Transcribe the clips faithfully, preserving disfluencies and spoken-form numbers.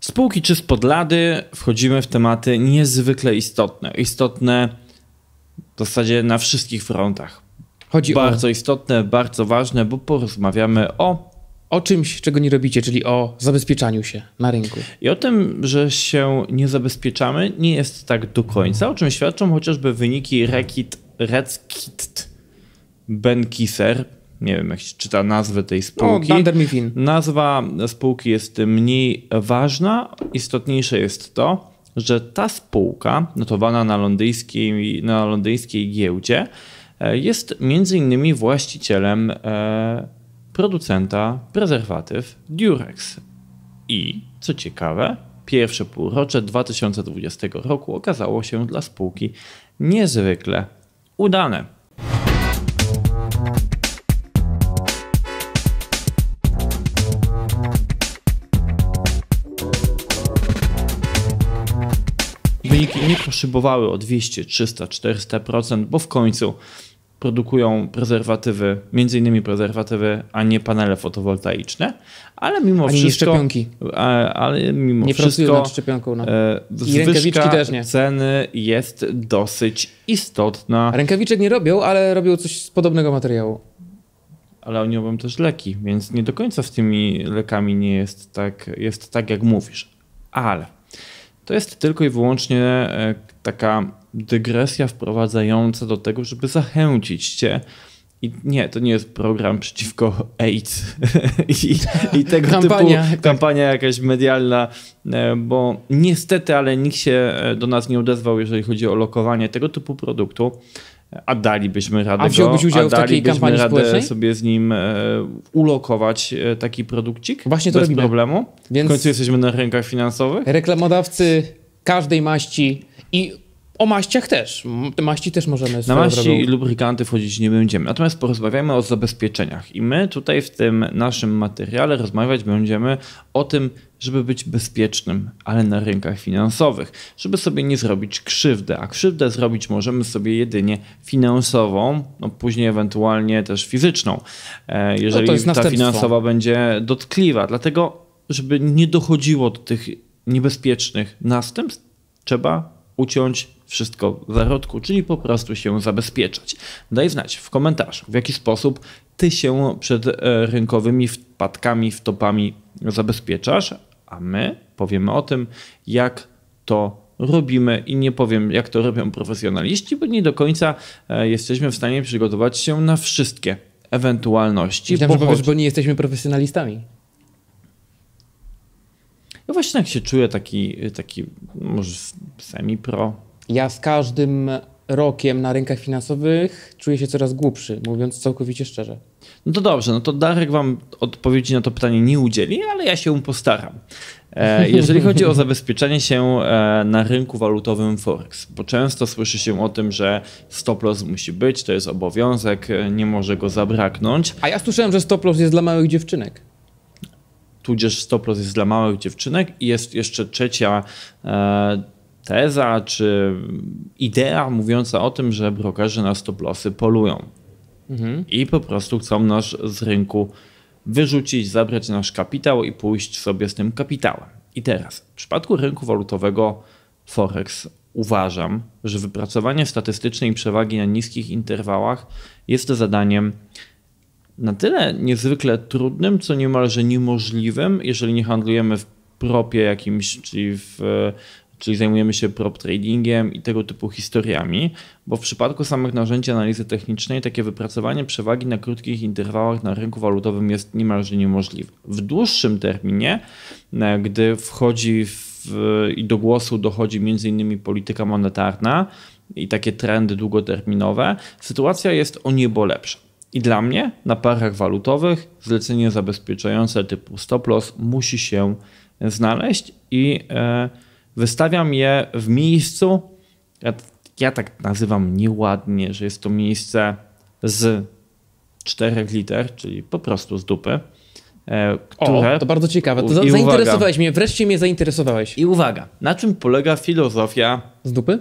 Spółki czy spod lady wchodzimy w tematy niezwykle istotne. Istotne w zasadzie na wszystkich frontach. Chodzi bardzo o... istotne, bardzo ważne, bo porozmawiamy o... O czymś, czego nie robicie, czyli o zabezpieczaniu się na rynku. I o tym, że się nie zabezpieczamy, nie jest tak do końca, o czym świadczą chociażby wyniki Reckitt, Reckitt Benckiser. Nie wiem, jak się czyta nazwę tej spółki. No, Dunder Mifflin. Nazwa spółki jest mniej ważna. Istotniejsze jest to, że ta spółka notowana na londyńskiej, na londyńskiej giełdzie jest między innymi właścicielem producenta prezerwatyw Durex. I co ciekawe, pierwsze półrocze dwa tysiące dwudziestego roku okazało się dla spółki niezwykle udane. Wyniki nie poszybowały o dwieście, trzysta, czterysta procent, bo w końcu produkują prezerwatywy, między innymi prezerwatywy, a nie panele fotowoltaiczne, ale mimo Ani wszystko... nie szczepionki. Ale mimo nie wszystko nad szczepionką. No. I rękawiczki też nie. Ceny jest dosyć istotna. Rękawiczek nie robią, ale robią coś z podobnego materiału. Ale oni robią też leki, więc nie do końca z tymi lekami nie jest tak, jest tak jak mówisz. Ale to jest tylko i wyłącznie taka dygresja wprowadzająca do tego, żeby zachęcić cię. I nie, to nie jest program przeciwko AIDS i, i tego kampania, typu tak. kampania jakaś medialna, bo niestety, ale nikt się do nas nie odezwał, jeżeli chodzi o lokowanie tego typu produktu. A dalibyśmy radę a wziąłbyś go, udział a w takiej kampanii radę społecznej? sobie z nim e, ulokować e, taki produkcik Właśnie to bez robimy. problemu. Więc w końcu jesteśmy na rynkach finansowych. Reklamodawcy każdej maści i o maściach też. Te maści też możemy. Na maści drogą. i lubrykanty wchodzić nie będziemy. Natomiast porozmawiamy o zabezpieczeniach. I my tutaj w tym naszym materiale rozmawiać będziemy o tym, żeby być bezpiecznym, ale na rynkach finansowych, żeby sobie nie zrobić krzywdy, a krzywdę zrobić możemy sobie jedynie finansową, no później ewentualnie też fizyczną, jeżeli no ta finansowa będzie dotkliwa. Dlatego, żeby nie dochodziło do tych niebezpiecznych następstw, trzeba uciąć wszystko w zarodku, czyli po prostu się zabezpieczać. Daj znać w komentarzu, w jaki sposób ty się przed rynkowymi wpadkami, wtopami zabezpieczasz, a my powiemy o tym, jak to robimy i nie powiem, jak to robią profesjonaliści, bo nie do końca jesteśmy w stanie przygotować się na wszystkie ewentualności. Myślałem, bo, że powiesz, choć... bo nie jesteśmy profesjonalistami. Ja właśnie jak się czuję taki, taki może semi-pro. Ja z każdym rokiem na rynkach finansowych czuję się coraz głupszy, mówiąc całkowicie szczerze. No to dobrze, no to Darek wam odpowiedzi na to pytanie nie udzieli, ale ja się postaram. E, jeżeli chodzi o zabezpieczenie się e, na rynku walutowym Forex, bo często słyszy się o tym, że stop loss musi być, to jest obowiązek, nie może go zabraknąć. A ja słyszałem, że stop loss jest dla małych dziewczynek. Tudzież stop loss jest dla małych dziewczynek i jest jeszcze trzecia e, teza czy idea mówiąca o tym, że brokerzy na stop lossy polują. Mhm. I po prostu chcą nas z rynku wyrzucić, zabrać nasz kapitał i pójść sobie z tym kapitałem. I teraz w przypadku rynku walutowego Forex uważam, że wypracowanie statystycznej przewagi na niskich interwałach jest zadaniem na tyle niezwykle trudnym, co niemalże niemożliwym, jeżeli nie handlujemy w propie jakimś, czyli, w, czyli zajmujemy się prop tradingiem i tego typu historiami, bo w przypadku samych narzędzi analizy technicznej takie wypracowanie przewagi na krótkich interwałach na rynku walutowym jest niemalże niemożliwe. W dłuższym terminie, gdy wchodzi w, i do głosu dochodzi między innymi polityka monetarna i takie trendy długoterminowe, sytuacja jest o niebo lepsza. I dla mnie na parach walutowych zlecenie zabezpieczające typu stop loss musi się znaleźć i e, wystawiam je w miejscu, ja, ja tak nazywam nieładnie, że jest to miejsce z czterech liter, czyli po prostu z dupy. E, które... O, to bardzo ciekawe. To I zainteresowałeś uwaga. mnie, wreszcie mnie zainteresowałeś. I uwaga, na czym polega filozofia z dupy?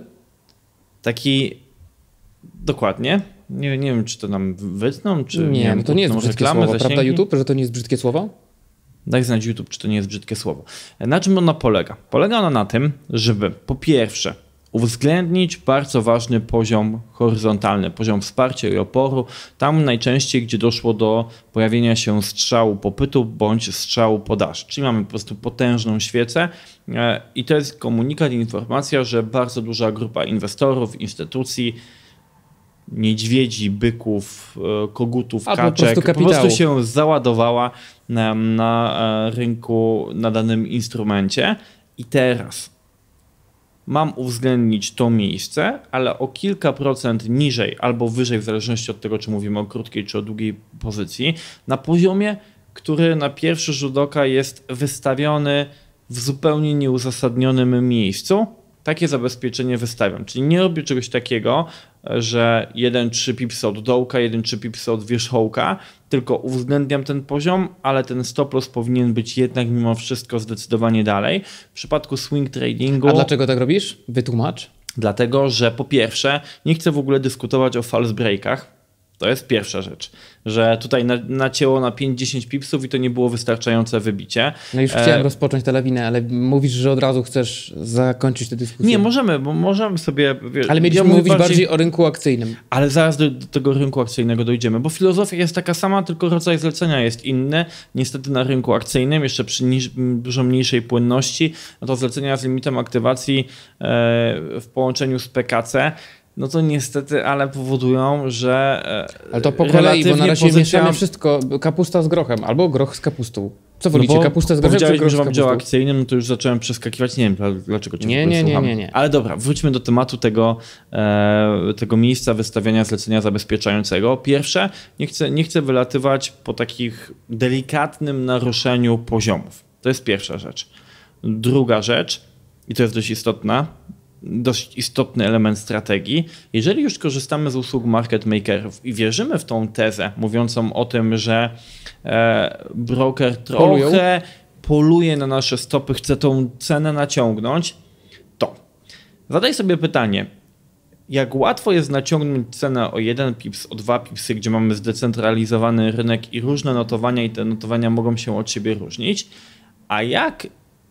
Taki dokładnie. Nie, nie wiem, czy to nam wytną, czy nie, nie wiem, to nie jest brzydkie słowo, prawda YouTube, że to nie jest brzydkie słowo? Daj znać YouTube, czy to nie jest brzydkie słowo. Na czym ona polega? Polega ona na tym, żeby po pierwsze uwzględnić bardzo ważny poziom horyzontalny, poziom wsparcia i oporu, tam najczęściej, gdzie doszło do pojawienia się strzału popytu bądź strzału podaży. Czyli mamy po prostu potężną świecę i to jest komunikat, informacja, że bardzo duża grupa inwestorów, instytucji, niedźwiedzi, byków, kogutów, A, kaczek po prostu, po prostu się załadowała na, na rynku, na danym instrumencie i teraz mam uwzględnić to miejsce, ale o kilka procent niżej albo wyżej, w zależności od tego, czy mówimy o krótkiej czy o długiej pozycji, na poziomie, który na pierwszy rzut oka jest wystawiony w zupełnie nieuzasadnionym miejscu. Takie zabezpieczenie wystawiam. Czyli nie robię czegoś takiego, że jeden trzy pipsy od dołka, jeden trzy pipsy od wierzchołka, tylko uwzględniam ten poziom, ale ten stop loss powinien być jednak mimo wszystko zdecydowanie dalej. W przypadku swing tradingu... A dlaczego tak robisz? Wytłumacz. Dlatego, że po pierwsze nie chcę w ogóle dyskutować o false breakach. To jest pierwsza rzecz, że tutaj na, nacięło na pięć dziesięć pipsów i to nie było wystarczające wybicie. No już chciałem e... rozpocząć tę lawinę, ale mówisz, że od razu chcesz zakończyć tę dyskusję. Nie, możemy, bo możemy sobie... Wiesz, ale mieliśmy ja mówić bardziej... bardziej o rynku akcyjnym. Ale zaraz do, do tego rynku akcyjnego dojdziemy, bo filozofia jest taka sama, tylko rodzaj zlecenia jest inny. Niestety na rynku akcyjnym, jeszcze przy niż, dużo mniejszej płynności, no to zlecenia z limitem aktywacji e, w połączeniu z P K C, no to niestety, ale powodują, że ale to po kolei, bo na razie pozycja... mieszamy wszystko, kapusta z grochem, albo groch z kapustą. Co wolicie, no kapustę z grochem czy groch z kapustą? Dział akcyjnym, no to już zacząłem przeskakiwać, nie wiem dlaczego cię nie, nie, nie, nie, nie. Ale dobra, wróćmy do tematu tego, e, tego miejsca wystawiania zlecenia zabezpieczającego. Pierwsze, nie chcę, nie chcę wylatywać po takich delikatnym naruszeniu poziomów. To jest pierwsza rzecz. Druga rzecz, i to jest dość istotna, dość istotny element strategii. Jeżeli już korzystamy z usług market makerów i wierzymy w tą tezę mówiącą o tym, że e, broker trochę Polują. poluje na nasze stopy, chce tą cenę naciągnąć, to zadaj sobie pytanie, jak łatwo jest naciągnąć cenę o jeden pips, o dwa pipsy, gdzie mamy zdecentralizowany rynek i różne notowania i te notowania mogą się od siebie różnić, a jak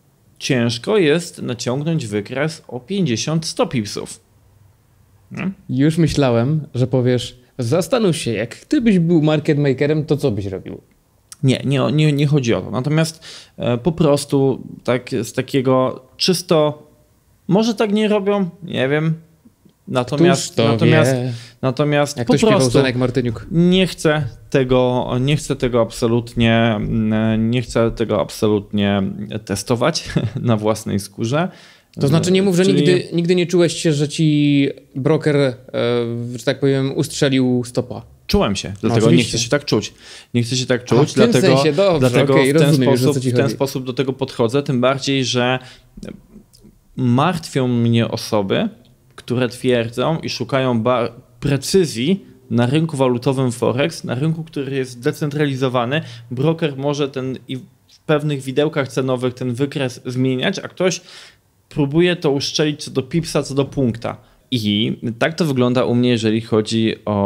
ciężko jest naciągnąć wykres o pięćdziesiąt sto pipsów. Hmm? Już myślałem, że powiesz, zastanów się, jak ty byś był market makerem, to co byś robił? Nie, nie, nie, nie chodzi o to. Natomiast e, po prostu tak z takiego czysto, może tak nie robią, nie wiem. Natomiast, to natomiast, wie. natomiast jak po to śpiewał prostu Zenek Martyniuk. Nie chcę tego, nie chcę tego absolutnie, nie chcę tego absolutnie testować na własnej skórze. To znaczy nie mów, że Czyli... nigdy, nigdy nie czułeś się, że ci broker, e, że tak powiem, ustrzelił stopa. Czułem się, dlatego no, nie chcę się tak czuć. Nie chcę się tak czuć, A, w tym dlatego, sensie, dobrze, dlatego okay, w, ten rozumiem, sposób, już, w ten sposób do tego podchodzę, tym bardziej, że martwią mnie osoby, które twierdzą i szukają precyzji na rynku walutowym Forex, na rynku, który jest zdecentralizowany. Broker może ten i w pewnych widełkach cenowych ten wykres zmieniać, a ktoś próbuje to uszczelić co do pipsa, co do punkta. I tak to wygląda u mnie, jeżeli chodzi o,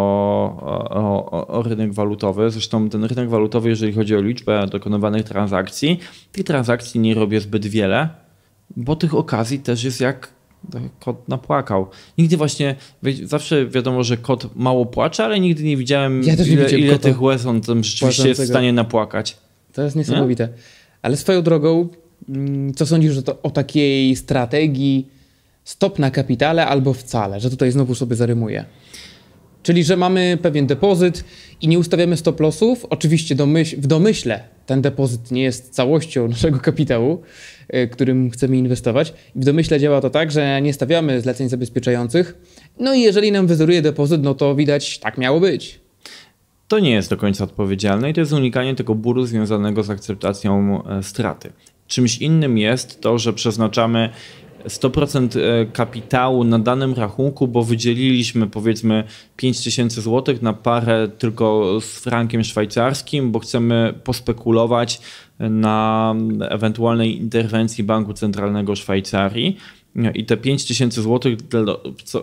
o, o rynek walutowy. Zresztą ten rynek walutowy, jeżeli chodzi o liczbę dokonywanych transakcji, tych transakcji nie robię zbyt wiele, bo tych okazji też jest jak kot napłakał. Nigdy właśnie, zawsze wiadomo, że kot mało płacze, ale nigdy nie widziałem, ja ile, nie ile tych łez on tam rzeczywiście jest w stanie napłakać. To jest niesamowite. Nie? Ale swoją drogą, co sądzisz że to o takiej strategii stop na kapitale albo wcale, że tutaj znowu sobie zarymuję? Czyli, że mamy pewien depozyt i nie ustawiamy stop lossów. Oczywiście domyśl, w domyśle ten depozyt nie jest całością naszego kapitału, którym chcemy inwestować. W domyśle działa to tak, że nie stawiamy zleceń zabezpieczających. No i jeżeli nam wyzoruje depozyt, no to widać, tak miało być. To nie jest do końca odpowiedzialne i to jest unikanie tego bólu związanego z akceptacją straty. Czymś innym jest to, że przeznaczamy sto procent kapitału na danym rachunku, bo wydzieliliśmy powiedzmy pięć tysięcy złotych na parę tylko z frankiem szwajcarskim, bo chcemy pospekulować na ewentualnej interwencji Banku Centralnego Szwajcarii i te pięć tysięcy złotych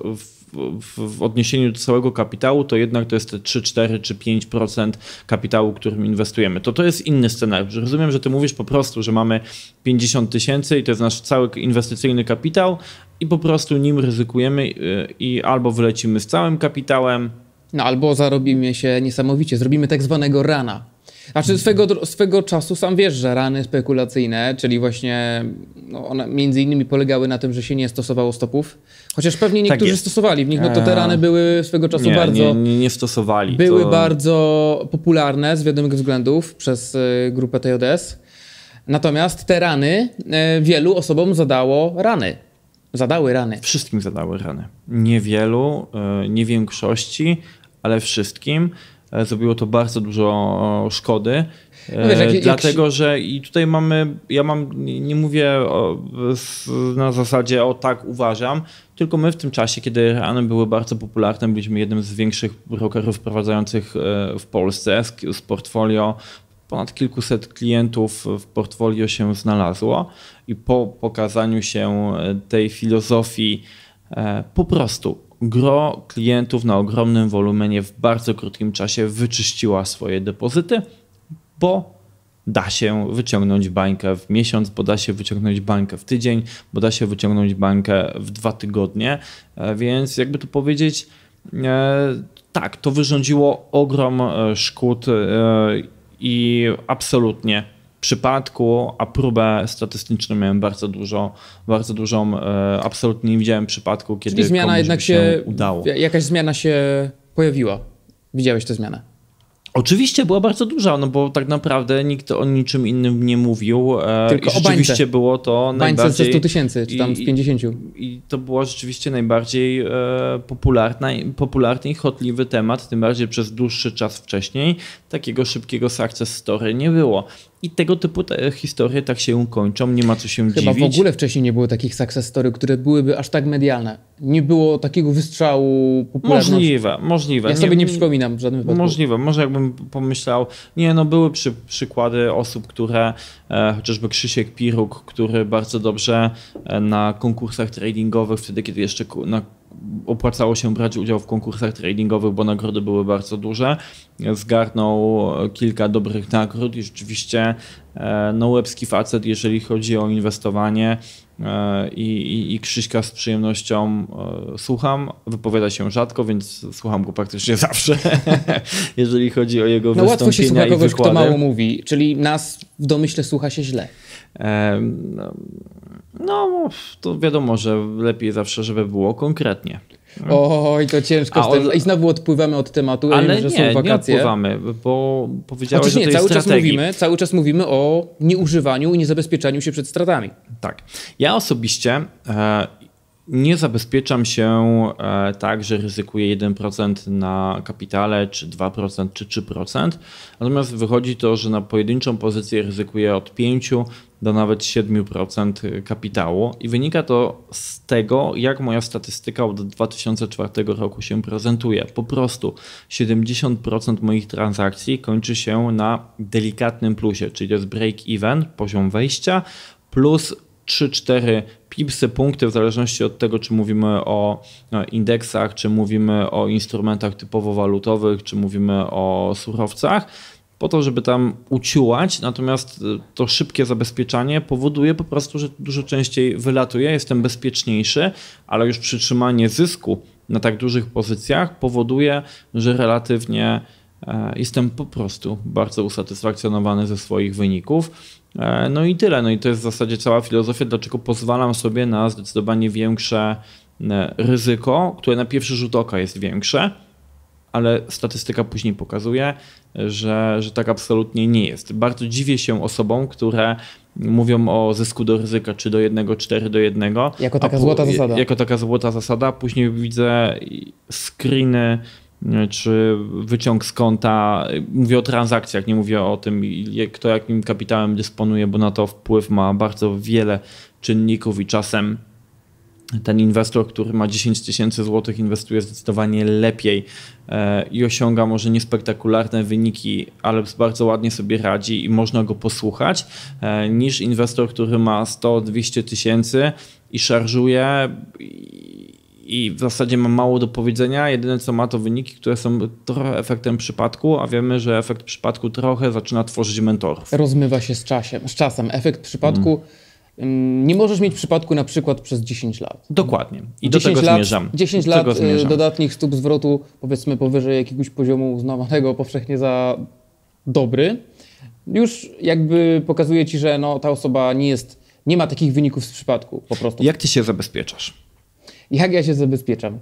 w, w odniesieniu do całego kapitału, to jednak to jest te trzy, cztery czy pięć procent kapitału, którym inwestujemy. To to jest inny scenariusz. Rozumiem, że ty mówisz po prostu, że mamy pięćdziesiąt tysięcy i to jest nasz cały inwestycyjny kapitał i po prostu nim ryzykujemy i albo wylecimy z całym kapitałem. No albo zarobimy się niesamowicie, zrobimy tak zwanego rana. Znaczy swego, swego czasu sam wiesz, że rany spekulacyjne, czyli właśnie no, one między innymi polegały na tym, że się nie stosowało stopów, chociaż pewnie niektórzy tak stosowali w nich, no to te rany były swego czasu nie, bardzo... Nie, nie, nie stosowali. Były to... bardzo popularne z wiadomych względów przez y, grupę T J S. Natomiast te rany y, wielu osobom zadało rany. Zadały rany. Wszystkim zadały rany. Niewielu, y, nie większości, ale wszystkim. Zrobiło to bardzo dużo szkody, no wiesz, jak, dlatego jak... że i tutaj mamy, ja mam, nie mówię o, na zasadzie o tak uważam, tylko my w tym czasie, kiedy rany były bardzo popularne, byliśmy jednym z większych brokerów wprowadzających w Polsce z, z portfolio. Ponad kilkuset klientów w portfolio się znalazło i po pokazaniu się tej filozofii po prostu gro klientów na ogromnym wolumenie w bardzo krótkim czasie wyczyściła swoje depozyty, bo da się wyciągnąć bańkę w miesiąc, bo da się wyciągnąć bańkę w tydzień, bo da się wyciągnąć bańkę w dwa tygodnie, więc jakby to powiedzieć, tak, to wyrządziło ogrom szkód i absolutnie w przypadku, a próbę statystyczną miałem bardzo dużo, bardzo dużą, e, absolutnie nie widziałem przypadku, kiedy Czyli zmiana jednak się, się udało. Jakaś zmiana się pojawiła. Widziałeś tę zmianę? Oczywiście była bardzo duża, no bo tak naprawdę nikt o niczym innym nie mówił. Tylko i rzeczywiście o bańce. Było to bańce najbardziej... ze stu tysięcy, czy tam z pięćdziesięciu. I to było rzeczywiście najbardziej e, popularny, popularny i chotliwy temat, tym bardziej przez dłuższy czas wcześniej. Takiego szybkiego success story nie było. I tego typu te historie tak się kończą, nie ma co się Chyba dziwić. w ogóle wcześniej nie było takich success story, które byłyby aż tak medialne. Nie było takiego wystrzału popularności. Możliwe, możliwe. Ja sobie nie, nie przypominam w żadnym wypadku. Możliwe, może jakbym pomyślał, nie no były przy, przykłady osób, które, e, chociażby Krzysiek Piruk, który bardzo dobrze e, na konkursach tradingowych, wtedy kiedy jeszcze na opłacało się brać udział w konkursach tradingowych, bo nagrody były bardzo duże. Zgarnął kilka dobrych nagród i rzeczywiście no łebski facet, jeżeli chodzi o inwestowanie i, i, i Krzyśka z przyjemnością słucham. Wypowiada się rzadko, więc słucham go praktycznie zawsze, jeżeli chodzi o jego no wystąpienia. No łatwo się słucha kogoś, wykłady. Kto mało mówi, czyli nas w domyśle słucha się źle. No, to wiadomo, że lepiej zawsze, żeby było konkretnie. Oj, to ciężko. A, on... I znowu odpływamy od tematu, ale wiem, że nie, są wakacje. nie odpływamy, bo powiedziałeś, że nie, to cały jest czas strategii. mówimy, cały czas mówimy o nieużywaniu i niezabezpieczaniu się przed stratami. Tak. Ja osobiście e, nie zabezpieczam się e, tak, że ryzykuję jeden procent na kapitale, czy dwa procent, czy trzy procent. Natomiast wychodzi to, że na pojedynczą pozycję ryzykuję od pięć do nawet siedem procent kapitału i wynika to z tego, jak moja statystyka od dwa tysiące czwartego roku się prezentuje. Po prostu siedemdziesiąt procent moich transakcji kończy się na delikatnym plusie, czyli to jest break-even, poziom wejścia, plus trzy cztery pipsy, punkty, w zależności od tego, czy mówimy o indeksach, czy mówimy o instrumentach typowo walutowych, czy mówimy o surowcach, po to, żeby tam uciułać, natomiast to szybkie zabezpieczanie powoduje po prostu, że dużo częściej wylatuję, jestem bezpieczniejszy, ale już przytrzymanie zysku na tak dużych pozycjach powoduje, że relatywnie jestem po prostu bardzo usatysfakcjonowany ze swoich wyników. No i tyle. No i to jest w zasadzie cała filozofia, dlaczego pozwalam sobie na zdecydowanie większe ryzyko, które na pierwszy rzut oka jest większe, ale statystyka później pokazuje, że, że tak absolutnie nie jest. Bardzo dziwię się osobom, które mówią o zysku do ryzyka czy do jednego, cztery do jednego. Jako taka złota zasada. Jako taka złota zasada. Później widzę screeny czy wyciąg z konta. Mówię o transakcjach, nie mówię o tym, kto jakim kapitałem dysponuje, bo na to wpływ ma bardzo wiele czynników i czasem ten inwestor, który ma dziesięć tysięcy złotych, inwestuje zdecydowanie lepiej i osiąga może niespektakularne wyniki, ale bardzo ładnie sobie radzi i można go posłuchać, niż inwestor, który ma sto dwieście tysięcy i szarżuje i w zasadzie ma mało do powiedzenia. Jedyne co ma to wyniki, które są trochę efektem przypadku, a wiemy, że efekt przypadku trochę zaczyna tworzyć mentorów. Rozmywa się z czasem. Z czasem. Efekt przypadku hmm. nie możesz mieć przypadku na przykład przez dziesięć lat. Dokładnie. I do tego lat, zmierzam. dziesięć do lat zmierzam. dodatnich stóp zwrotu, powiedzmy powyżej jakiegoś poziomu uznawanego powszechnie za dobry, już jakby pokazuje ci, że no, ta osoba nie jest, nie ma takich wyników z przypadku po prostu. Jak ty się zabezpieczasz? Jak ja się zabezpieczam?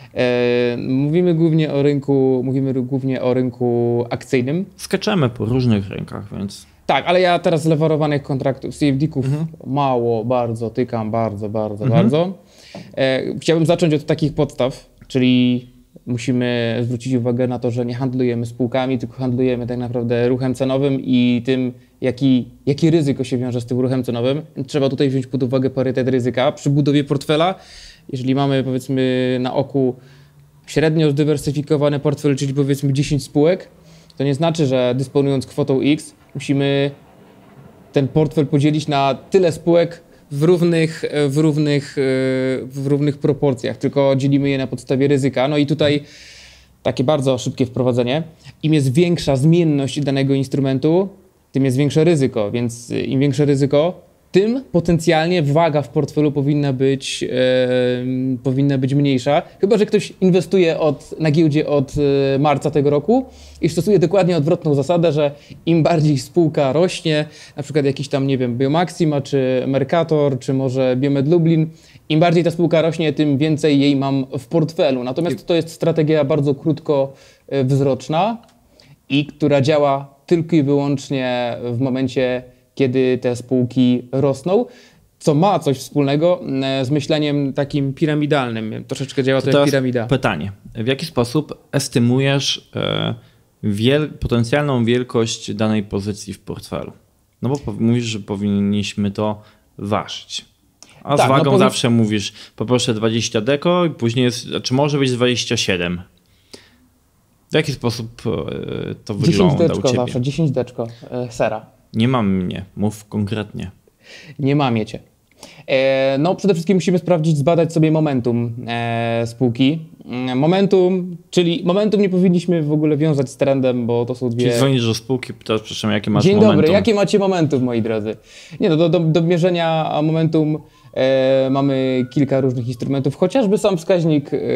E, mówimy głównie o rynku, mówimy głównie o rynku akcyjnym. Skaczemy po różnych rynkach, więc... Tak, ale ja teraz lewarowanych kontraktów, C F D-ków Mhm. mało, bardzo tykam, bardzo, bardzo, Mhm. bardzo. E, chciałbym zacząć od takich podstaw, czyli musimy zwrócić uwagę na to, że nie handlujemy spółkami, tylko handlujemy tak naprawdę ruchem cenowym i tym, jaki, jakie ryzyko się wiąże z tym ruchem cenowym. Trzeba tutaj wziąć pod uwagę parytet ryzyka przy budowie portfela. Jeżeli mamy powiedzmy na oku średnio zdywersyfikowany portfel, czyli powiedzmy dziesięć spółek, to nie znaczy, że dysponując kwotą X musimy ten portfel podzielić na tyle spółek w równych, w równych, w równych proporcjach, tylko dzielimy je na podstawie ryzyka. No i tutaj takie bardzo szybkie wprowadzenie. Im jest większa zmienność danego instrumentu, tym jest większe ryzyko, więc im większe ryzyko, tym potencjalnie waga w portfelu powinna być, e, powinna być mniejsza. Chyba że ktoś inwestuje od, na giełdzie od e, marca tego roku i stosuje dokładnie odwrotną zasadę, że im bardziej spółka rośnie, na przykład jakiś tam, nie wiem, Biomaxima, czy Mercator, czy może Biomed Lublin, im bardziej ta spółka rośnie, tym więcej jej mam w portfelu. Natomiast to jest strategia bardzo krótkowzroczna i która działa tylko i wyłącznie w momencie, kiedy te spółki rosną, co ma coś wspólnego z myśleniem takim piramidalnym. Troszeczkę działa to, to jak piramida. Pytanie. W jaki sposób estymujesz e, wiel potencjalną wielkość danej pozycji w portfelu? No bo mówisz, że powinniśmy to ważyć. A tak, z wagą no zawsze mówisz, poproszę dwadzieścia deko i później jest, czy może być dwadzieścia siedem. W jaki sposób e, to wygląda dziesięć deczko u ciebie? Zawsze, dziesięć deczko e, sera. Nie mam mnie, mów konkretnie. Nie mam cię. E, no przede wszystkim musimy sprawdzić, zbadać sobie momentum e, spółki. Momentum, czyli momentum nie powinniśmy w ogóle wiązać z trendem, bo to są dwie... Czyli dzwonisz do spółki, pytasz, przepraszam, jakie masz Dzień momentum? Dzień dobry, jakie macie momentum, moi drodzy? Nie no, do, do, do mierzenia momentum e, mamy kilka różnych instrumentów, chociażby sam wskaźnik e,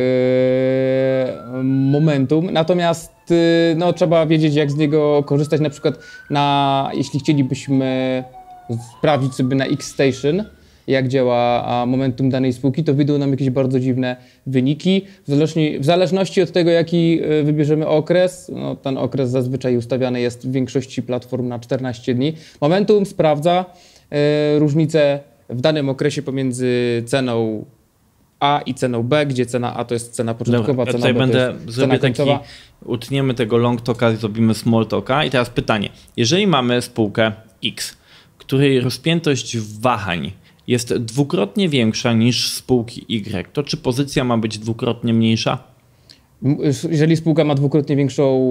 momentum, natomiast e, no, trzeba wiedzieć, jak z niego korzystać, na przykład na, jeśli chcielibyśmy sprawdzić sobie na X-Station, jak działa momentum danej spółki, to wyjdą nam jakieś bardzo dziwne wyniki. W zależności, w zależności od tego, jaki wybierzemy okres, no, ten okres zazwyczaj ustawiany jest w większości platform na czternaście dni. Momentum sprawdza e, różnicę w danym okresie pomiędzy ceną A i ceną B, gdzie cena A to jest cena początkowa, Dobra, cena ja B będę, to jest zrobię cena końcowa. taki, utniemy tego long talka, zrobimy small talka. I teraz pytanie, jeżeli mamy spółkę X, której rozpiętość wahań jest dwukrotnie większa niż spółki Y, to czy pozycja ma być dwukrotnie mniejsza? Jeżeli spółka ma dwukrotnie większą...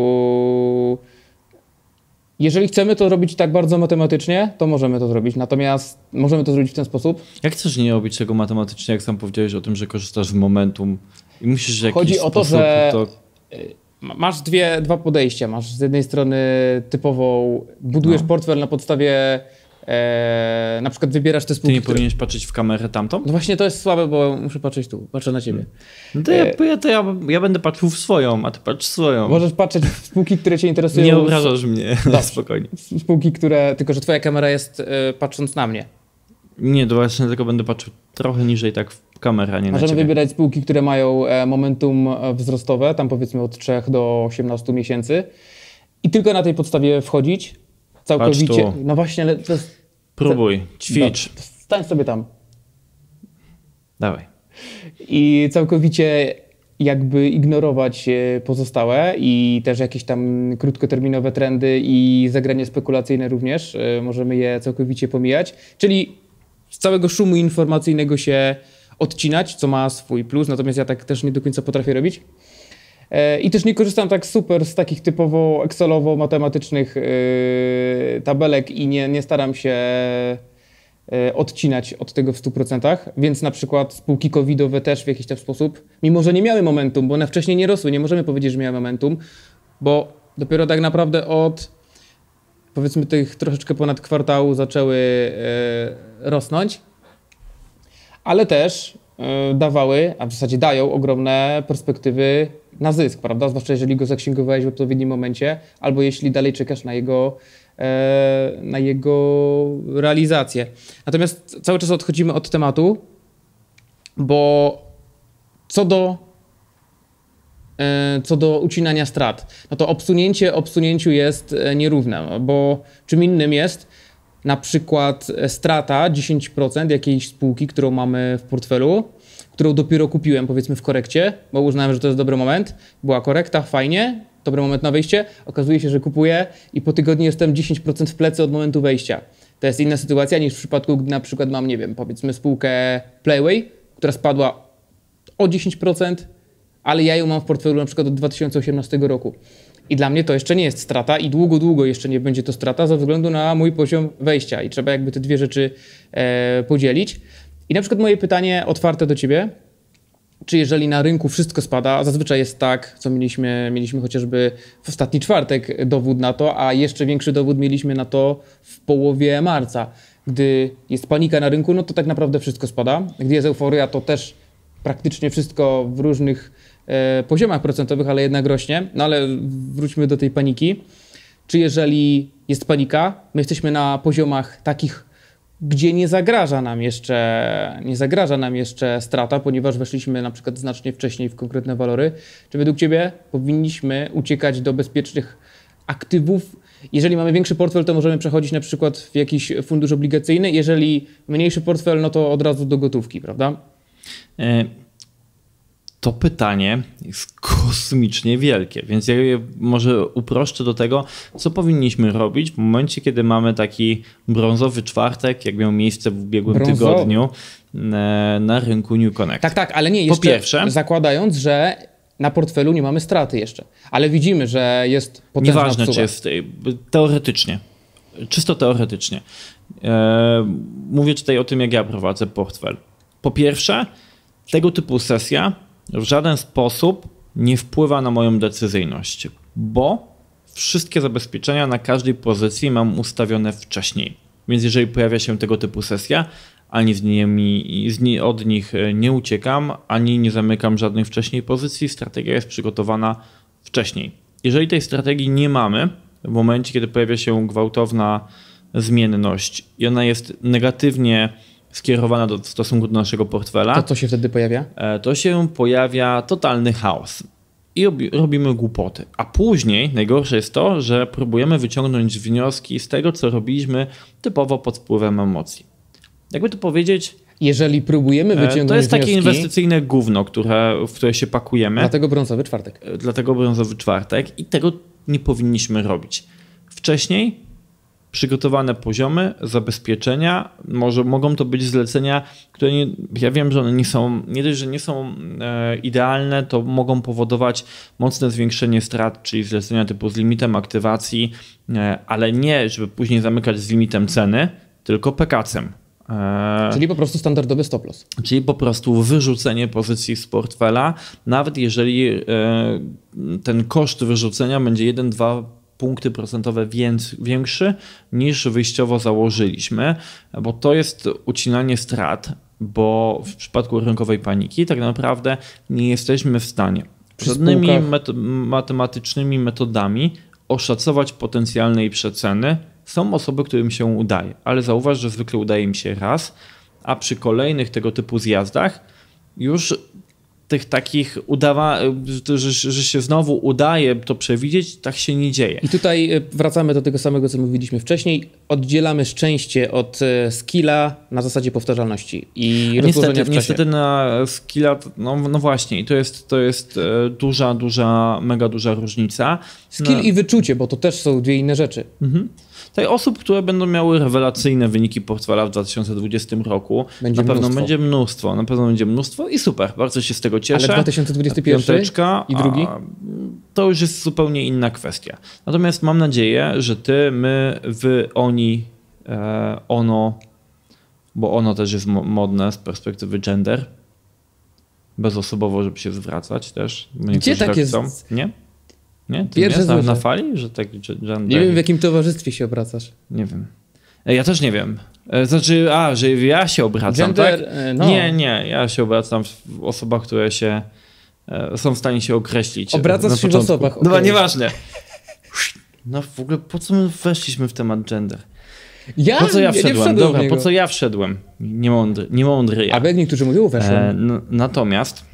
Jeżeli chcemy to robić tak bardzo matematycznie, to możemy to zrobić. Natomiast możemy to zrobić w ten sposób. Jak chcesz nie robić tego matematycznie, jak sam powiedziałeś o tym, że korzystasz z momentum i musisz w jakiś Chodzi o to, sposób że to... masz dwie, dwa podejścia. Masz z jednej strony typową, budujesz no. portfel na podstawie E, na przykład wybierasz te spółki. Ty nie które... powinieneś patrzeć w kamerę tamtą? No właśnie to jest słabe, bo muszę patrzeć tu, patrzę na ciebie. No to, ja, e... ja, to ja, ja będę patrzył w swoją, a ty patrz swoją. Możesz patrzeć w spółki, które cię interesują. Nie obrażasz mnie, spokojnie. Spółki, które, tylko że twoja kamera jest e, patrząc na mnie. Nie, to właśnie tylko będę patrzył trochę niżej tak w kamerę, a nie Możemy na ciebie. wybierać spółki, które mają e, momentum wzrostowe, tam powiedzmy od trzech do osiemnastu miesięcy i tylko na tej podstawie wchodzić całkowicie. No właśnie, ale to jest... Próbuj, ćwicz. No, stań sobie tam. Dawaj. I całkowicie jakby ignorować pozostałe i też jakieś tam krótkoterminowe trendy i zagranie spekulacyjne również. Możemy je całkowicie pomijać. Czyli z całego szumu informacyjnego się odcinać, co ma swój plus, natomiast ja tak też nie do końca potrafię robić. I też nie korzystam tak super z takich typowo excelowo-matematycznych yy, tabelek i nie, nie staram się e, odcinać od tego w stu procentach, więc na przykład spółki covidowe też w jakiś tam sposób, mimo że nie miały momentum, bo one wcześniej nie rosły, nie możemy powiedzieć, że miały momentum, bo dopiero tak naprawdę od powiedzmy tych troszeczkę ponad kwartału zaczęły e, rosnąć, ale też e, dawały, a w zasadzie dają ogromne perspektywy na zysk, prawda? Zwłaszcza jeżeli go zaksięgowałeś w odpowiednim momencie, albo jeśli dalej czekasz na jego, e, na jego realizację. Natomiast cały czas odchodzimy od tematu, bo co do co do ucinania strat, no to obsunięcie obsunięciu jest nierówne, bo czym innym jest na przykład strata dziesięć procent jakiejś spółki, którą mamy w portfelu, którą dopiero kupiłem powiedzmy w korekcie, bo uznałem, że to jest dobry moment, była korekta, fajnie, dobry moment na wejście, okazuje się, że kupuję i po tygodniu jestem dziesięć procent w plecy od momentu wejścia. To jest inna sytuacja niż w przypadku, gdy na przykład mam, nie wiem, powiedzmy spółkę Playway, która spadła o dziesięć procent, ale ja ją mam w portfelu na przykład od dwa tysiące osiemnastego roku. I dla mnie to jeszcze nie jest strata i długo, długo jeszcze nie będzie to strata ze względu na mój poziom wejścia i trzeba jakby te dwie rzeczy e, podzielić. I na przykład moje pytanie otwarte do ciebie, czy jeżeli na rynku wszystko spada, a zazwyczaj jest tak, co mieliśmy, mieliśmy chociażby w ostatni czwartek dowód na to, a jeszcze większy dowód mieliśmy na to w połowie marca. Gdy jest panika na rynku, no to tak naprawdę wszystko spada. Gdy jest euforia, to też praktycznie wszystko w różnych e, poziomach procentowych, ale jednak rośnie. No ale wróćmy do tej paniki. Czy jeżeli jest panika, my jesteśmy na poziomach takich, gdzie nie zagraża nam jeszcze, nie zagraża nam jeszcze strata, ponieważ weszliśmy na przykład znacznie wcześniej w konkretne walory. Czy według ciebie powinniśmy uciekać do bezpiecznych aktywów? Jeżeli mamy większy portfel, to możemy przechodzić na przykład w jakiś fundusz obligacyjny. Jeżeli mniejszy portfel, no to od razu do gotówki, prawda? To pytanie jest kosmicznie wielkie, więc ja je może uproszczę do tego, co powinniśmy robić w momencie, kiedy mamy taki brązowy czwartek, jak miał miejsce w ubiegłym Brązowy. tygodniu na rynku New Connect. Tak, tak, ale nie, jeszcze po pierwsze, zakładając, że na portfelu nie mamy straty jeszcze, ale widzimy, że jest potężna nieważne, wsuwa. czy jest teoretycznie, czysto teoretycznie. Mówię tutaj o tym, jak ja prowadzę portfel. Po pierwsze, tego typu sesja w żaden sposób nie wpływa na moją decyzyjność, bo wszystkie zabezpieczenia na każdej pozycji mam ustawione wcześniej. Więc jeżeli pojawia się tego typu sesja, ani z nimi, z nie, od nich nie uciekam, ani nie zamykam żadnej wcześniej pozycji. Strategia jest przygotowana wcześniej. Jeżeli tej strategii nie mamy, w momencie, kiedy pojawia się gwałtowna zmienność i ona jest negatywnie skierowana do, w stosunku do naszego portfela, To co się wtedy pojawia? to się pojawia totalny chaos i robi, robimy głupoty. A później najgorsze jest to, że próbujemy wyciągnąć wnioski z tego, co robiliśmy typowo pod wpływem emocji. Jakby to powiedzieć, Jeżeli próbujemy wyciągnąć to jest takie wnioski, inwestycyjne gówno, które, w które się pakujemy. Dlatego brązowy czwartek. Dlatego brązowy czwartek i tego nie powinniśmy robić. Wcześniej przygotowane poziomy, zabezpieczenia, może mogą to być zlecenia, które nie, ja wiem, że one nie są, nie dość, że nie są e, idealne, to mogą powodować mocne zwiększenie strat, czyli zlecenia typu z limitem aktywacji, e, ale nie, żeby później zamykać z limitem ceny, tylko pekacem. E, Czyli po prostu standardowy stop loss. Czyli po prostu wyrzucenie pozycji z portfela, nawet jeżeli e, ten koszt wyrzucenia będzie jeden do dwóch punkty procentowe więc, większy niż wyjściowo założyliśmy, bo to jest ucinanie strat, bo w przypadku rynkowej paniki tak naprawdę nie jesteśmy w stanie żadnymi met- matematycznymi metodami oszacować potencjalnej przeceny. Są osoby, którym się udaje, ale zauważ, że zwykle udaje im się raz, a przy kolejnych tego typu zjazdach już tych takich udawa, że, że się znowu udaje to przewidzieć, tak się nie dzieje. I tutaj wracamy do tego samego, co mówiliśmy wcześniej. Oddzielamy szczęście od skilla na zasadzie powtarzalności i rozłożenia w czasie. Niestety na skilla, no, no właśnie, i to jest, to jest duża, duża, mega duża różnica. Skill no. i wyczucie, bo to też są dwie inne rzeczy. Mhm. Tutaj osób, które będą miały rewelacyjne wyniki portfela w dwa tysiące dwudziestym roku, będzie na pewno mnóstwo. będzie mnóstwo, na pewno będzie mnóstwo i super, bardzo się z tego cieszę. Ale dwa tysiące dwudziesty pierwszy Piąteczka, i drugi? To już jest zupełnie inna kwestia. Natomiast mam nadzieję, że ty, my, wy, oni, e, ono, bo ono też jest modne z perspektywy gender. Bezosobowo, żeby się zwracać też. Gdzie tak jest? Chcą. Nie? Nie? Ty Pierwsze nie? Na, słyszę. na fali? Że taki gender... Nie wiem, w jakim towarzystwie się obracasz. Nie wiem. Ja też nie wiem. Znaczy, a, że ja się obracam, Gender, tak? no. Nie, nie. Ja się obracam w osobach, które się są w stanie się określić. Obracasz się w osobach. No, okay. nieważne. No w ogóle po co my weszliśmy w temat gender? Ja? Po co ja wszedłem? Ja nie wszedłem Dobra, po co ja wszedłem? Niemądry, niemądry ja. A jak niektórzy mówią, weszłem. E, no, natomiast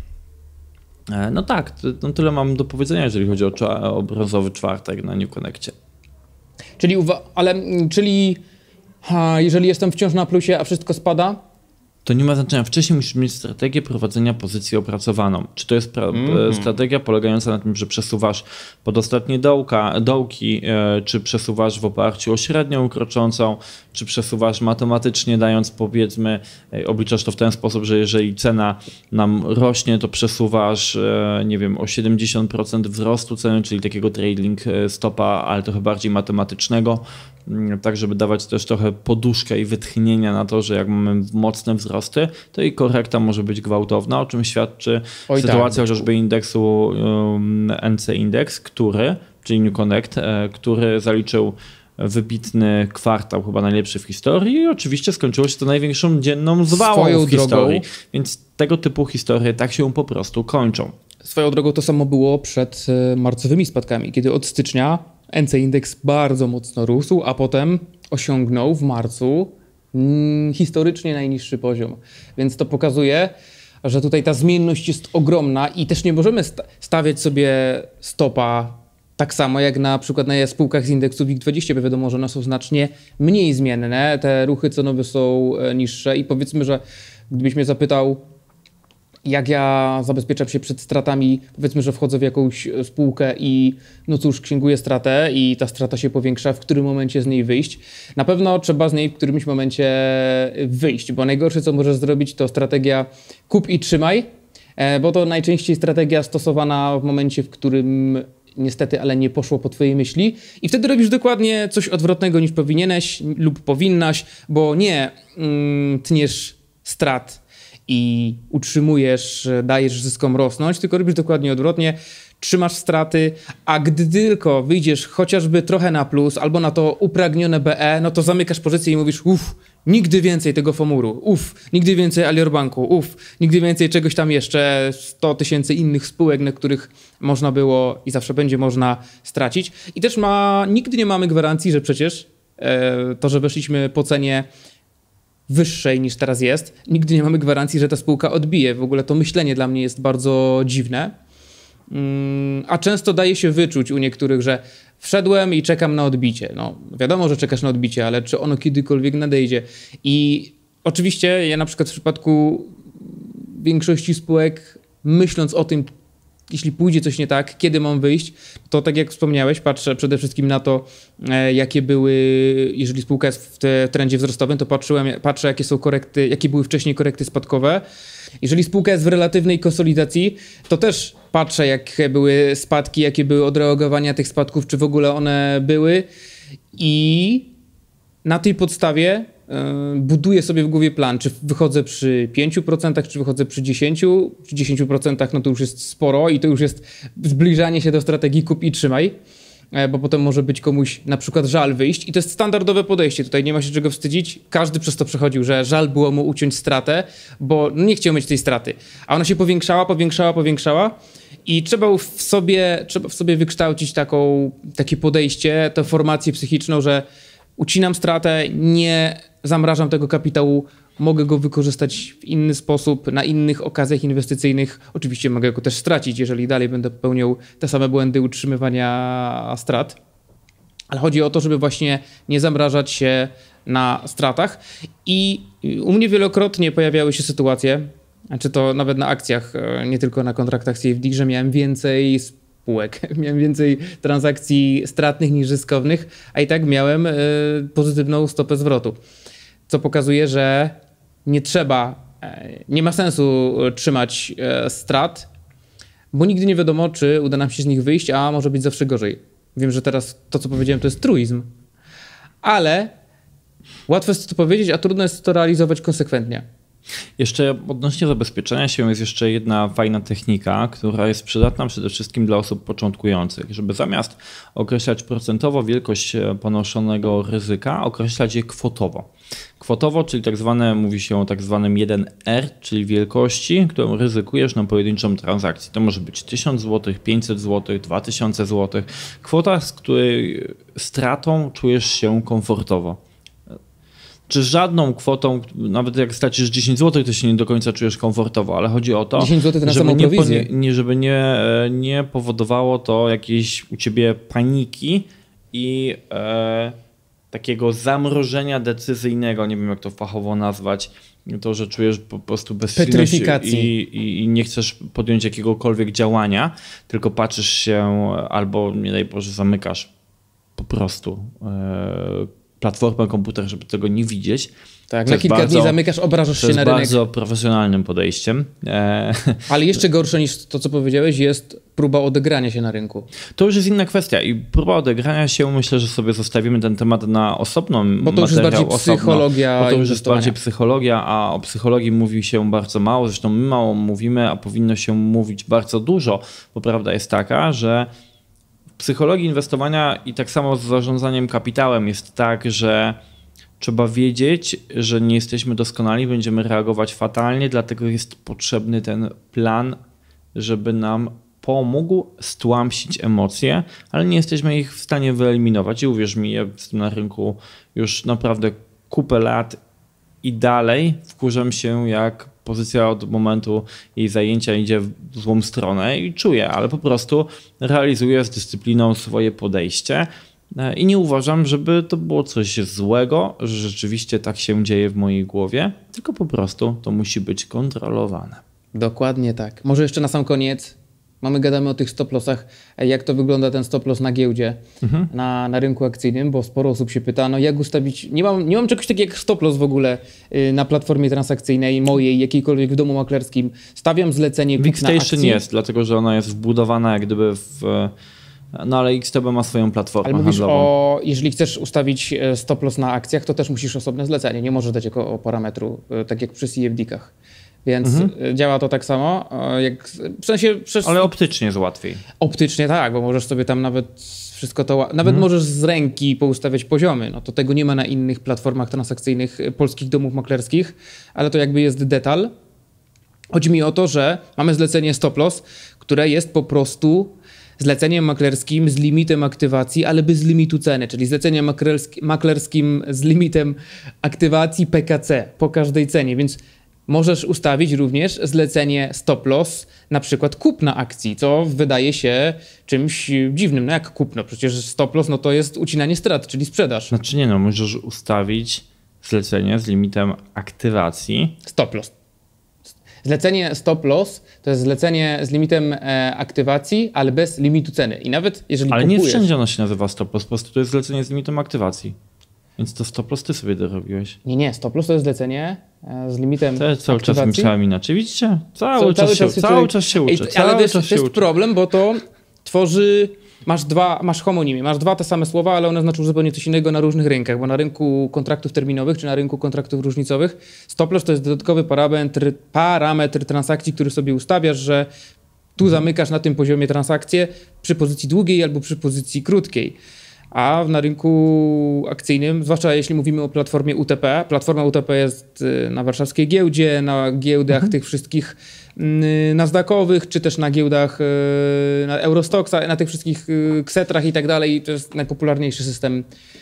e, no tak, to, no tyle mam do powiedzenia, jeżeli chodzi o, cza- o brązowy czwartek na New Connectie. Czyli, uwa- ale, czyli ha, jeżeli jestem wciąż na plusie, a wszystko spada? To nie ma znaczenia. Wcześniej musisz mieć strategię prowadzenia pozycji opracowaną. Czy to jest pra- Mm. strategia polegająca na tym, że przesuwasz pod ostatnie dołka, dołki, e, czy przesuwasz w oparciu o średnią kroczącą, czy przesuwasz matematycznie, dając powiedzmy, e, obliczasz to w ten sposób, że jeżeli cena nam rośnie, to przesuwasz, e, nie wiem, o siedemdziesiąt procent wzrostu ceny, czyli takiego trading stopa, ale trochę bardziej matematycznego, tak żeby dawać też trochę poduszkę i wytchnienia na to, że jak mamy mocne wzrosty, to i korekta może być gwałtowna, o czym świadczy Oj, sytuacja tak. chociażby indeksu um, N C Index, który, czyli New Connect, e, który zaliczył wybitny kwartał, chyba najlepszy w historii i oczywiście skończyło się to największą dzienną zwałą Swoją w historii, drogą. więc tego typu historie tak się po prostu kończą. Swoją drogą to samo było przed e, marcowymi spadkami, kiedy od stycznia N C Index bardzo mocno rósł, a potem osiągnął w marcu mm, historycznie najniższy poziom. Więc to pokazuje, że tutaj ta zmienność jest ogromna i też nie możemy sta- stawiać sobie stopa tak samo jak na przykład na spółkach z indeksu WIG dwadzieścia, bo wiadomo, że one są znacznie mniej zmienne, te ruchy cenowe są e, niższe i powiedzmy, że gdybyś mnie zapytał, jak ja zabezpieczam się przed stratami, powiedzmy, że wchodzę w jakąś spółkę i no cóż, księguję stratę i ta strata się powiększa, w którym momencie z niej wyjść. Na pewno trzeba z niej w którymś momencie wyjść, bo najgorsze, co możesz zrobić, to strategia kup i trzymaj, bo to najczęściej strategia stosowana w momencie, w którym niestety, ale nie poszło po twojej myśli i wtedy robisz dokładnie coś odwrotnego niż powinieneś lub powinnaś, bo nie mm, tniesz strat i utrzymujesz, dajesz zyskom rosnąć, tylko robisz dokładnie odwrotnie, trzymasz straty, a gdy tylko wyjdziesz chociażby trochę na plus albo na to upragnione B E, no to zamykasz pozycję i mówisz uff, nigdy więcej tego Fomuru, uff, nigdy więcej Alior Banku, uff, nigdy więcej czegoś tam jeszcze, sto tysięcy innych spółek, na których można było i zawsze będzie można stracić. I też ma, nigdy nie mamy gwarancji, że przecież e, to, że weszliśmy po cenie wyższej niż teraz jest, nigdy nie mamy gwarancji, że ta spółka odbije. W ogóle to myślenie dla mnie jest bardzo dziwne. Mm, a często daje się wyczuć u niektórych, że wszedłem i czekam na odbicie. No wiadomo, że czekasz na odbicie, ale czy ono kiedykolwiek nadejdzie? I oczywiście ja na przykład w przypadku większości spółek, myśląc o tym, jeśli pójdzie coś nie tak, kiedy mam wyjść, to tak jak wspomniałeś, patrzę przede wszystkim na to, e, jakie były, jeżeli spółka jest w te, trendzie wzrostowym, to patrzyłem, patrzę, jakie są korekty, jakie były wcześniej korekty spadkowe. Jeżeli spółka jest w relatywnej konsolidacji, to też patrzę, jakie były spadki, jakie były odreagowania tych spadków, czy w ogóle one były i na tej podstawie buduję sobie w głowie plan, czy wychodzę przy pięciu procentach, czy wychodzę przy dziesięciu, przy dziesięciu procentach, no to już jest sporo i to już jest zbliżanie się do strategii kup i trzymaj, bo potem może być komuś na przykład żal wyjść i to jest standardowe podejście, tutaj nie ma się czego wstydzić, każdy przez to przechodził, że żal było mu uciąć stratę, bo nie chciał mieć tej straty, a ona się powiększała, powiększała, powiększała i trzeba w sobie, trzeba w sobie wykształcić taką, takie podejście, tę formację psychiczną, że ucinam stratę, nie zamrażam tego kapitału, mogę go wykorzystać w inny sposób, na innych okazjach inwestycyjnych. Oczywiście mogę go też stracić, jeżeli dalej będę popełniał te same błędy utrzymywania strat. Ale chodzi o to, żeby właśnie nie zamrażać się na stratach. I u mnie wielokrotnie pojawiały się sytuacje, czy to nawet na akcjach, nie tylko na kontraktach C F D, że miałem więcej spółek. Miałem więcej transakcji stratnych niż zyskownych, a i tak miałem y, pozytywną stopę zwrotu. Co pokazuje, że nie trzeba, y, nie ma sensu trzymać y, strat, bo nigdy nie wiadomo, czy uda nam się z nich wyjść, a może być zawsze gorzej. Wiem, że teraz to, co powiedziałem, to jest truizm, ale Łatwo jest to powiedzieć, a trudno jest to realizować konsekwentnie. Jeszcze odnośnie zabezpieczenia się jest jeszcze jedna fajna technika, która jest przydatna przede wszystkim dla osób początkujących, żeby zamiast określać procentowo wielkość ponoszonego ryzyka, określać je kwotowo. Kwotowo, czyli tak zwane, mówi się o tak zwanym jeden R, czyli wielkości, którą ryzykujesz na pojedynczą transakcję. To może być tysiąc złotych, pięćset złotych, dwa tysiące złotych. Kwota, z której stratą czujesz się komfortowo. Czy żadną kwotą, nawet jak stracisz dziesięć złotych, to się nie do końca czujesz komfortowo, ale chodzi o to, dziesięć złotych to na żeby, samą nie, prowizję. nie, żeby nie, nie powodowało to jakiejś u ciebie paniki i e, takiego zamrożenia decyzyjnego, nie wiem jak to fachowo nazwać, to, że czujesz po prostu bezsilność i, i, i nie chcesz podjąć jakiegokolwiek działania, tylko patrzysz się albo, nie daj Boże, zamykasz po prostu e, platformę, komputer, żeby tego nie widzieć. Tak, na kilka bardzo, dni zamykasz, obrażasz się na rynek. To jest bardzo profesjonalnym podejściem. Ale jeszcze gorsze niż to, co powiedziałeś, jest próba odegrania się na rynku. To już jest inna kwestia i próba odegrania się, myślę, że sobie zostawimy ten temat na osobną Bo to już jest bardziej psychologia. Osobno, bo to już jest bardziej psychologia, a o psychologii mówi się bardzo mało. Zresztą my mało mówimy, a powinno się mówić bardzo dużo, bo prawda jest taka, że w psychologii inwestowania i tak samo z zarządzaniem kapitałem jest tak, że trzeba wiedzieć, że nie jesteśmy doskonali, będziemy reagować fatalnie, dlatego jest potrzebny ten plan, żeby nam pomógł stłamsić emocje, ale nie jesteśmy ich w stanie wyeliminować. I uwierz mi, ja jestem na rynku już naprawdę kupę lat i dalej wkurzam się, jak pozycja od momentu jej zajęcia idzie w złą stronę i czuję, ale po prostu realizuję z dyscypliną swoje podejście i nie uważam, żeby to było coś złego, że rzeczywiście tak się dzieje w mojej głowie, tylko po prostu to musi być kontrolowane. Dokładnie tak. Może jeszcze na sam koniec, mamy gadamy o tych stop-lossach, jak to wygląda ten stop-loss na giełdzie, mhm. na, na rynku akcyjnym, bo sporo osób się pyta, no jak ustawić, nie mam, nie mam czegoś takiego jak stop-loss w ogóle yy, na platformie transakcyjnej mojej, jakiejkolwiek w domu maklerskim. Stawiam zlecenie kupna akcji. Xstation jest, dlatego że ona jest wbudowana jak gdyby w... No ale X T B ma swoją platformę ale mówisz handlową. O, jeżeli chcesz ustawić stop-loss na akcjach, to też musisz osobne zlecenie. Nie możesz dać jako parametru, tak jak przy C F D-kach. Więc mhm. działa to tak samo. Jak, w sensie przez... Ale optycznie jest łatwiej. Optycznie tak, bo możesz sobie tam nawet wszystko to... Nawet mhm. możesz z ręki poustawiać poziomy. No to tego nie ma na innych platformach transakcyjnych polskich domów maklerskich, ale to jakby jest detal. Chodzi mi o to, że mamy zlecenie stop-loss, które jest po prostu zleceniem maklerskim z limitem aktywacji, ale bez limitu ceny, czyli zleceniem maklerskim z limitem aktywacji P K C po każdej cenie, więc możesz ustawić również zlecenie stop-loss, na przykład kupna akcji, co wydaje się czymś dziwnym. No jak kupno? Przecież stop-loss no to jest ucinanie strat, czyli sprzedaż. Znaczy nie no, możesz ustawić zlecenie z limitem aktywacji. Stop-loss. Zlecenie stop-loss to jest zlecenie z limitem e, aktywacji, ale bez limitu ceny. I nawet jeżeli Ale kupujesz... nie wszędzie ono się nazywa stop-loss, po prostu to jest zlecenie z limitem aktywacji. Więc to stop-loss ty sobie dorobiłeś. Nie, nie, stop-loss to jest zlecenie e, z limitem to cały aktywacji. czas myślałem inaczej. Widzicie? Cały, cały, czas, czas się, się cały człowiek... czas się uczę. Ej, cały ale wiesz, czas to jest uczę. problem, bo to tworzy... Masz dwa, masz homonimy, masz dwa te same słowa, ale one znaczą zupełnie coś innego na różnych rynkach, bo na rynku kontraktów terminowych czy na rynku kontraktów różnicowych stop-loss to jest dodatkowy parametr, parametr transakcji, który sobie ustawiasz, że tu zamykasz na tym poziomie transakcję przy pozycji długiej albo przy pozycji krótkiej. A na rynku akcyjnym, zwłaszcza jeśli mówimy o platformie U T P, platforma U T P jest na warszawskiej giełdzie, na giełdach mhm. tych wszystkich nasdaqowych, czy też na giełdach na Eurostoxa, na tych wszystkich ksetrach i tak dalej. To jest najpopularniejszy system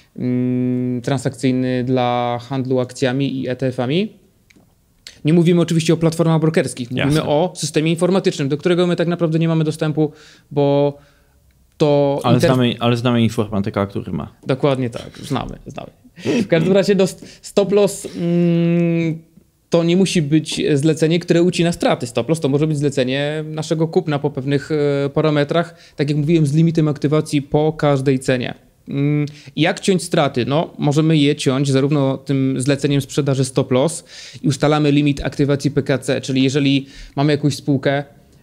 transakcyjny dla handlu akcjami i E T F-ami. Nie mówimy oczywiście o platformach brokerskich, mówimy Jasne. o systemie informatycznym, do którego my tak naprawdę nie mamy dostępu, bo to... Ale, inter... znamy, ale znamy informatyka, który ma. Dokładnie tak, znamy, znamy. W każdym razie do stop-loss mm, to nie musi być zlecenie, które ucina straty. Stop-loss to może być zlecenie naszego kupna po pewnych e, parametrach, tak jak mówiłem, z limitem aktywacji po każdej cenie. Mm, jak ciąć straty? No, możemy je ciąć zarówno tym zleceniem sprzedaży stop-loss i ustalamy limit aktywacji P K C, czyli jeżeli mamy jakąś spółkę,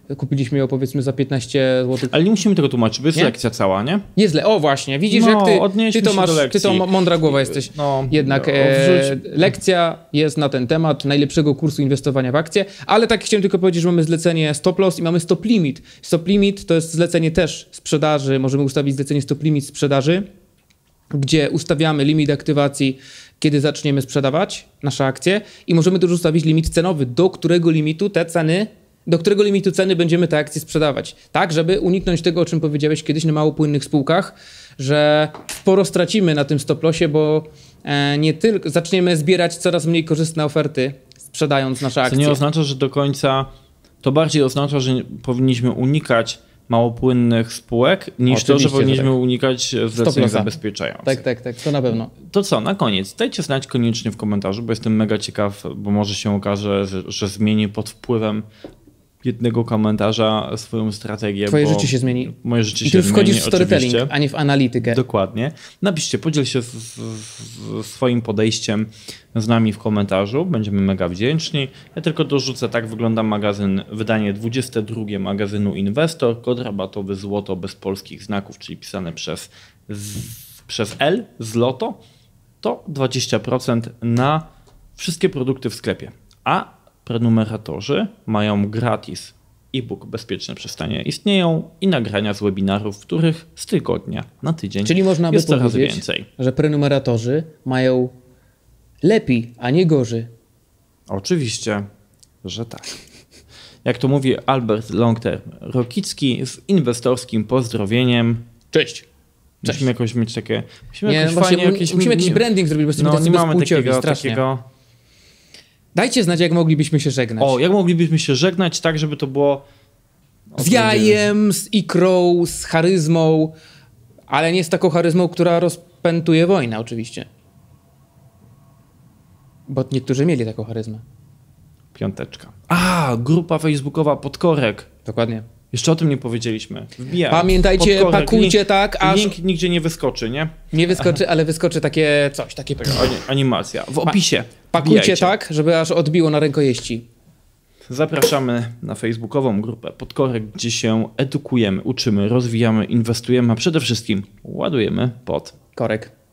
kupiliśmy ją powiedzmy za piętnaście złotych. Ale nie musimy tego tłumaczyć, bo jest Nie? lekcja cała, nie? Jest le. O właśnie, widzisz, No, jak ty, odnieśmy ty to się masz, do lekcji. ty to mądra głowa jesteś. No, Jednak no, e, wrzuć- lekcja jest na ten temat najlepszego kursu inwestowania w akcje, ale tak chciałem tylko powiedzieć, że mamy zlecenie stop loss i mamy stop limit. Stop limit to jest zlecenie też sprzedaży, możemy ustawić zlecenie stop limit sprzedaży, gdzie ustawiamy limit aktywacji, kiedy zaczniemy sprzedawać nasze akcje i możemy też ustawić limit cenowy, do którego limitu te ceny, do którego limitu ceny będziemy te akcje sprzedawać. Tak, żeby uniknąć tego, o czym powiedziałeś kiedyś na małopłynnych spółkach, że sporo stracimy na tym stop lossie, bo e, nie tylko zaczniemy zbierać coraz mniej korzystne oferty, sprzedając nasze To akcje. nie oznacza, że do końca, to bardziej oznacza, że powinniśmy unikać małopłynnych spółek, niż to, że Oczywiście, powinniśmy że tak. unikać zleceń lossa. zabezpieczających. Tak, tak, tak, to na pewno. To co, na koniec, dajcie znać koniecznie w komentarzu, bo jestem mega ciekaw, bo może się okaże, że, że zmienię pod wpływem jednego komentarza swoją strategię. Twoje bo życie się zmieni. Moje życie I się ty wchodzisz zmieni, w storytelling, oczywiście. a nie w analitykę. Dokładnie. Napiszcie, podziel się z, z, z swoim podejściem z nami w komentarzu. Będziemy mega wdzięczni. Ja tylko dorzucę, tak wygląda magazyn, wydanie dwudzieste drugie magazynu Inwestor. Kod rabatowy złoto bez polskich znaków, czyli pisane przez, z, przez L, złoto, to dwadzieścia procent na wszystkie produkty w sklepie. A prenumeratorzy mają gratis e-book Bezpieczne Przestanie Istnieją i nagrania z webinarów, w których z tygodnia na tydzień Czyli można by jest coraz powiedzieć, więcej. że prenumeratorzy mają lepiej, a nie gorzej. Oczywiście, że tak. Jak to mówi Albert Longterm Rokicki z inwestorskim pozdrowieniem. Cześć. Cześć. Musimy jakoś mieć takie... Musimy Nie, jakoś no właśnie, fajnie, mu- jakieś, musimy jakiś branding zrobić, bo jesteśmy no, tacy nie mamy bezpłciowi, takiego, strasznie. takiego... Dajcie znać, jak moglibyśmy się żegnać. O, jak moglibyśmy się żegnać tak, żeby to było... Z jajem, z ikrą, z charyzmą, ale nie z taką charyzmą, która rozpętuje wojnę oczywiście. Bo niektórzy mieli taką charyzmę. Piąteczka. A, grupa facebookowa Podkorek. Dokładnie. Jeszcze o tym nie powiedzieliśmy. Wbijaj. Pamiętajcie, Podkorek. pakujcie Link, tak, aż link nigdzie nie wyskoczy, nie? nie wyskoczy, ale wyskoczy takie coś, takie... Ani- Animacja. W opisie. Pakujcie Wbijajcie. tak, żeby aż odbiło na rękojeści. Zapraszamy na facebookową grupę Podkorek, gdzie się edukujemy, uczymy, rozwijamy, inwestujemy, a przede wszystkim ładujemy pod Korek.